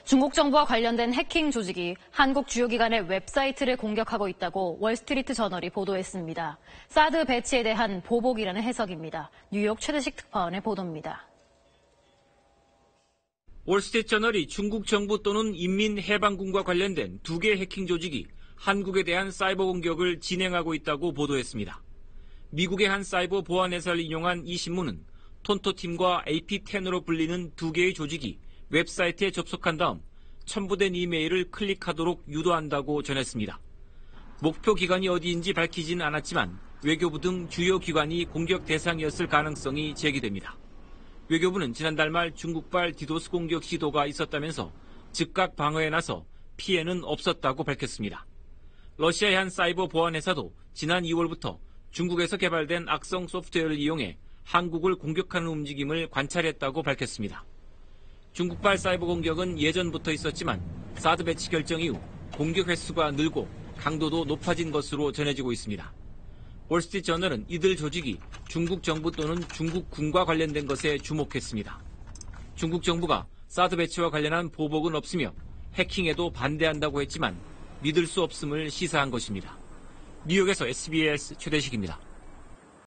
중국 정부와 관련된 해킹 조직이 한국 주요 기관의 웹사이트를 공격하고 있다고 월스트리트 저널이 보도했습니다. 사드 배치에 대한 보복이라는 해석입니다. 뉴욕 최대식 특파원의 보도입니다. 월스트리트 저널이 중국 정부 또는 인민해방군과 관련된 두 개의 해킹 조직이 한국에 대한 사이버 공격을 진행하고 있다고 보도했습니다. 미국의 한 사이버 보안 회사를 인용한 이 신문은 톤토팀과 AP10으로 불리는 두 개의 조직이 웹사이트에 접속한 다음 첨부된 이메일을 클릭하도록 유도한다고 전했습니다. 목표 기관이 어디인지 밝히진 않았지만 외교부 등 주요 기관이 공격 대상이었을 가능성이 제기됩니다. 외교부는 지난달 말 중국발 디도스 공격 시도가 있었다면서 즉각 방어에 나서 피해는 없었다고 밝혔습니다. 러시아의 한 사이버 보안 회사도 지난 2월부터 중국에서 개발된 악성 소프트웨어를 이용해 한국을 공격하는 움직임을 관찰했다고 밝혔습니다. 중국발 사이버 공격은 예전부터 있었지만 사드 배치 결정 이후 공격 횟수가 늘고 강도도 높아진 것으로 전해지고 있습니다. 월스트리트 저널은 이들 조직이 중국 정부 또는 중국군과 관련된 것에 주목했습니다. 중국 정부가 사드 배치와 관련한 보복은 없으며 해킹에도 반대한다고 했지만 믿을 수 없음을 시사한 것입니다. 뉴욕에서 SBS 최대식입니다.